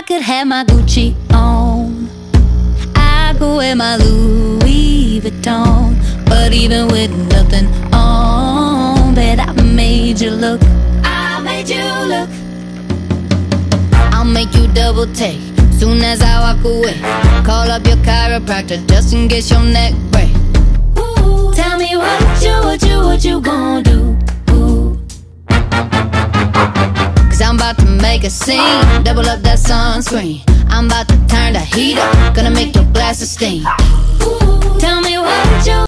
could have my Gucci on, I could wear my Louis Vuitton. But even with nothing on, bet I made you look. I made you look. I'll make you double take soon as I walk away. Call up your chiropractor just in case your neck break. Ooh, tell me what you gonna do? Ooh. Cause I'm about to make a scene, double up that sunscreen. I'm about to turn the heat up, gonna make your glasses steam. Ooh, tell me what you